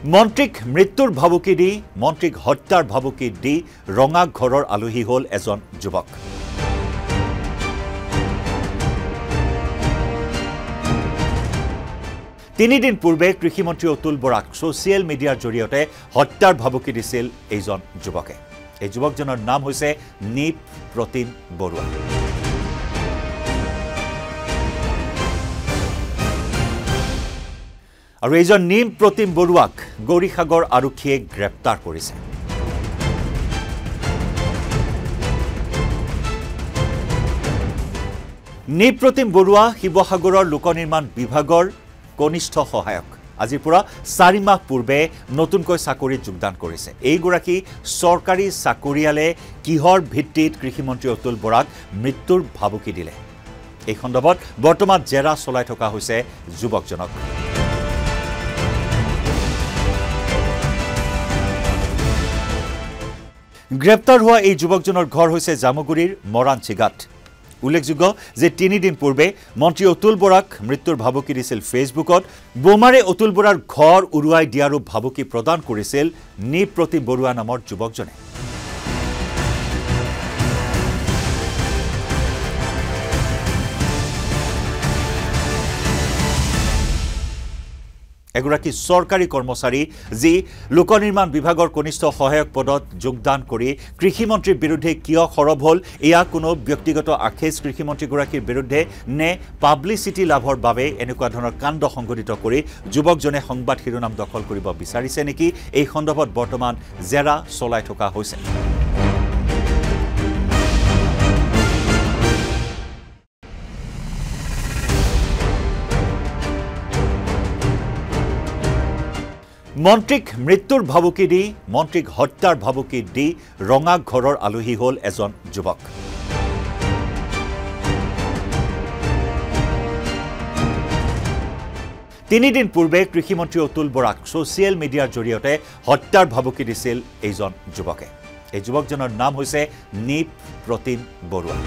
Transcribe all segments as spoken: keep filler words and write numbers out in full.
মন্ত্ৰীক মৃত্যুৰ ভাবুকি দি মন্ত্ৰীক হত্যাৰ ভাবুকি দি ৰঙা ঘৰৰ আলহী হ'ল এজন যুৱক। তিনিদিন পূৰ্বে কৃষিমন্ত্ৰী অতুল বৰাক ছ'চিয়েল মিডিয়াৰ জৰিয়তে হত্যাৰ ভাবুকি দিছিল এইজন যুৱকে। এই যুৱকজনৰ নাম হৈছে নিপ প্ৰতিম বৰুৱা। আৰু এইজন নিম প্ৰতিম বৰুৱাক গৌৰীসাগৰ আৰক্ষীয়ে গ্ৰেপ্তাৰ কৰিছে। নিম প্ৰতিম বৰুৱা শিৱসাগৰৰ লোক নিৰ্মাণ বিভাগৰ কনিষ্ঠ সহায়ক। আজিৰ পৰা চাৰি মাহ পূৰ্বে নতুনকৈ চাকৰিত যোগদান কৰিছে। এইগৰাকী চৰকাৰী চাকৰিয়ালে কিহৰ ভিত্তিত কৃষিমন্ত্ৰী অতুল বৰাক মৃত্যুৰ ভাবুকি দিলে, এই সন্দৰ্ভত বৰ্তমান জেৰা চলাই থকা হৈছে যুৱকজনক। গ্ৰেপ্তাৰ হোৱা এই যুৱকজনৰ ঘৰ হৈছে জামুগুৰিৰ মৰাণচিগাত। উল্লেখযোগ্য যে তিনিদিন পূৰ্বে মন্ত্ৰী অতুল বৰাক মৃত্যুৰ ভাবুকি দিছিল ফেচবুকত। বোমাৰে অতুল বৰাৰ ঘৰ উৰুৱাই দিয়াৰো ভাবুকি প্ৰদান কৰিছিল নিপ প্ৰতিম বৰুৱা নামৰ যুৱকজনে। এগৰাকী চৰকাৰী কৰ্মচাৰী যি লোক নিৰ্মাণ বিভাগৰ কনিষ্ঠ সহায়ক পদত যোগদান কৰি কৃষিমন্ত্ৰীৰ বিৰুদ্ধে কিয় সৰব হ'ল, এয়া কোনো ব্যক্তিগত আখেজ কৃষিমন্ত্ৰীগৰাকীৰ বিৰুদ্ধে নে পাব্লিচিটি লাভৰ বাবে এনেকুৱা ধৰণৰ কাণ্ড সংঘটিত কৰি যুৱকজনে সংবাদ শিৰোনাম দখল কৰিব বিচাৰিছে নেকি, এই সন্দৰ্ভত বৰ্তমান জেৰা চলাই থকা হৈছে। মন্ত্ৰীক মৃত্যুৰ ভাবুকি দি মন্ত্ৰীক হত্যাৰ ভাবুকি দি ৰঙা ঘৰৰ আলহী হ'ল এজন যুৱক। তিনিদিন পূৰ্বে কৃষিমন্ত্ৰী অতুল বৰাক ছ'চিয়েল মিডিয়াৰ জৰিয়তে হত্যাৰ ভাবুকি দিছিল এইজন যুৱকে। এই যুৱকজনৰ নাম হৈছে নিপ প্ৰতিম বৰুৱা।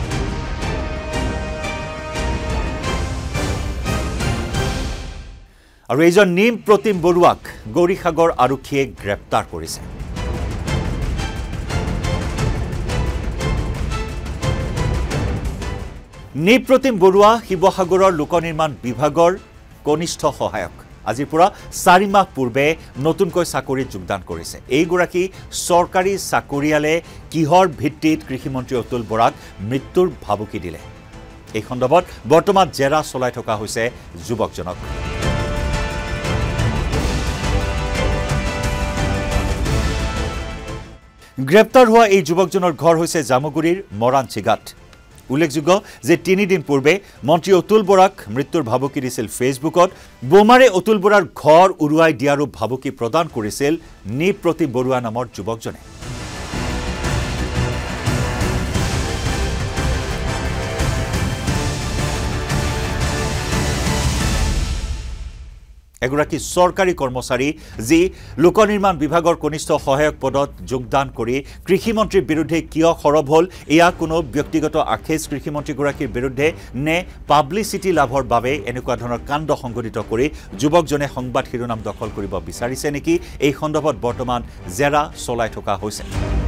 আৰু এইজন নিম প্ৰতিম বৰুৱাক গৌৰীসাগৰ আৰক্ষীয়ে গ্ৰেপ্তাৰ কৰিছে। নিপ প্ৰতিম বৰুৱা শিৱসাগৰৰ লোক নিৰ্মাণ বিভাগৰ কনিষ্ঠ সহায়ক। আজিৰ পৰা চাৰি মাহ পূৰ্বে নতুনকৈ চাকৰিত যোগদান কৰিছে। এইগৰাকী চৰকাৰী চাকৰিয়ালে কিহৰ ভিত্তিত কৃষিমন্ত্ৰী অতুল বৰাক মৃত্যুৰ ভাবুকি দিলে, এই সন্দৰ্ভত বৰ্তমান জেৰা চলাই থকা হৈছে যুৱকজনক। গ্ৰেপ্তাৰ হোৱা এই যুৱকজনৰ ঘৰ হৈছে জামুগুৰিৰ মৰাণচিগাত। উল্লেখযোগ্য যে তিনিদিন পূৰ্বে মন্ত্ৰী অতুল বৰাক মৃত্যুৰ ভাবুকি দিছিল ফেচবুকত। বোমাৰে অতুল বৰাৰ ঘৰ উৰুৱাই দিয়াৰো ভাবুকি প্ৰদান কৰিছিল নিপ প্ৰতিম বৰুৱা নামৰ যুৱকজনে। এগৰাকী চৰকাৰী কৰ্মচাৰী যি লোক নিৰ্মাণ বিভাগৰ কনিষ্ঠ সহায়ক পদত যোগদান কৰি কৃষিমন্ত্ৰীৰ বিৰুদ্ধে কিয় সৰব হ'ল, এয়া কোনো ব্যক্তিগত আখেজ কৃষিমন্ত্ৰীগৰাকীৰ বিৰুদ্ধে নে পাব্লিচিটি লাভৰ বাবে এনেকুৱা ধৰণৰ কাণ্ড সংঘটিত কৰি যুৱকজনে সংবাদ শিৰোনাম দখল কৰিব বিচাৰিছে নেকি, এই সন্দৰ্ভত বৰ্তমান জেৰা চলাই থকা হৈছে।